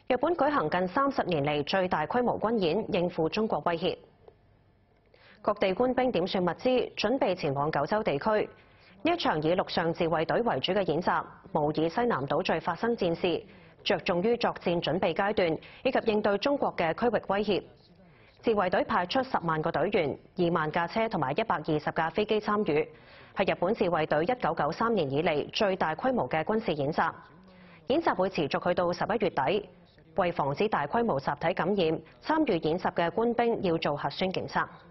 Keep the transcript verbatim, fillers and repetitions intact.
日本舉行近三十年嚟最大規模軍演，應付中國威脅。各地官兵點算物資，準備前往九州地區。呢一場以陸上自衛隊為主嘅演習，模擬西南島最發生戰事，着重於作戰準備階段以及應對中國嘅區域威脅。自衛隊派出十萬個隊員、二萬架車同埋一百二十架飛機參與，係日本自衛隊一九九三年以嚟最大規模嘅軍事演習。演習會持續去到十一月底。為防止大規模集體感染，參與演習嘅官兵要做核酸檢測。